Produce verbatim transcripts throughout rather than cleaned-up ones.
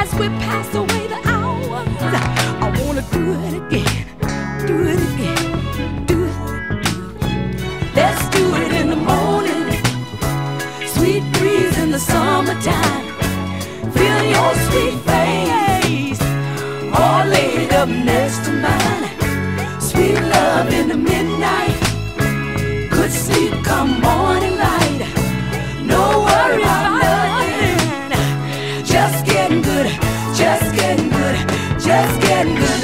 as we pass away the hours. I wanna do it again, do it again, do it, do it. Let's do it in the morning, sweet breeze in the summertime. Feel your sweet face, all laid up next to mine. Sweet love in the midnight, good sleep come morning light. No worry about nothing, just getting good, just getting good, just getting good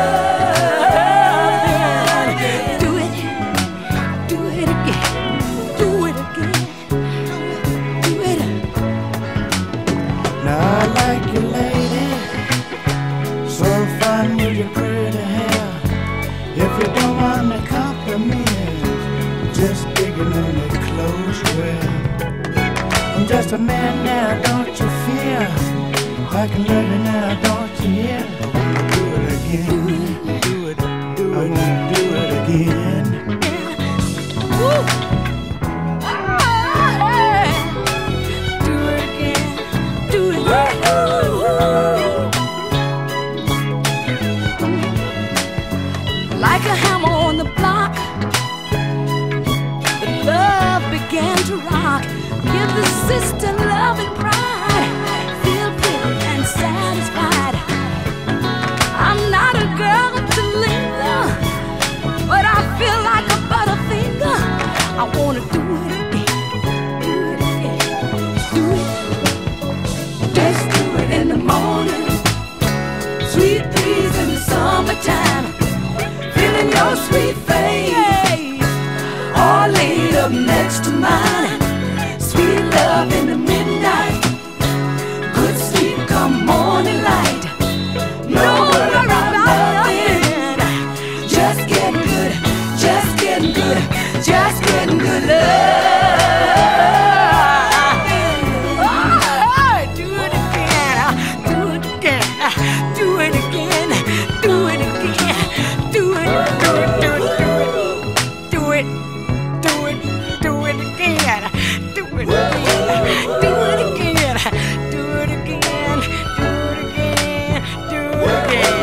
love. Do it, do it again, do it again, do it. Now I like you, lady, so fine with your pretty hair. If you don't want me compliments, just digging on the clothes you wear. I'm just a man now, don't you fear? I can love you now, don't you hear? Do it again, do it, do it, I wanna do it again. Woo! Ah, hey. Do it again, do it again. Like a hammer on the block, the love began to rock. Give the sister love and pride. Feel good and satisfied. I'm not a girl to linger, but I feel like a butterfinger. I wanna do it again, do it again, do it. Just do it in the morning, sweet breeze in the summertime. Feeling your sweet face, all laid up next to mine. Sweet love in the midnight, good sleep come morning light. No worry about nothing, just getting good, just getting good, just getting good love. Oh, do it again, do it again, do it again, do it again, do it, do it, do it, do it, do it, do it again. Do it again, do it again, do it again, do it again, do it again.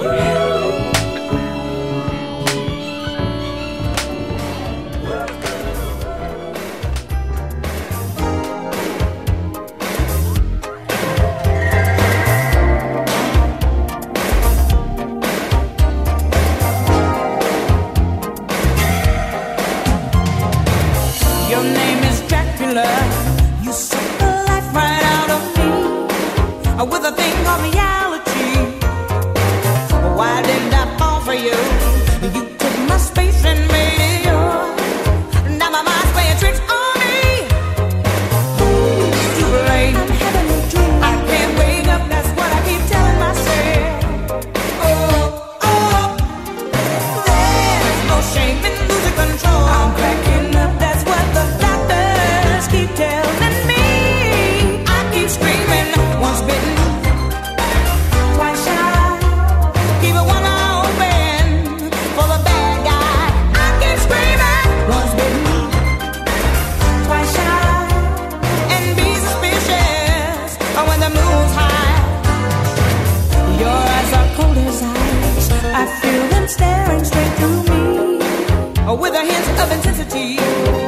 Your name is Dracula. You suck the life right out of me with a thing called reality. Why did I fall for you? You took my space and made it yours. Now my mind's playing tricks on me. Who's to blame? I'm having a dream. I can't wake up, that's what I keep telling myself. Oh, oh, there's no shame in losing control. I'm cracking up, that's what the doctors keep telling me. I keep screaming, once bitten, twice shy. Keep it one eye open for the bad guy. I keep screaming, once bitten, twice shy. And be suspicious when the moon's high. Your eyes are cold as ice. I feel them staring straight through me with a hint of intensity.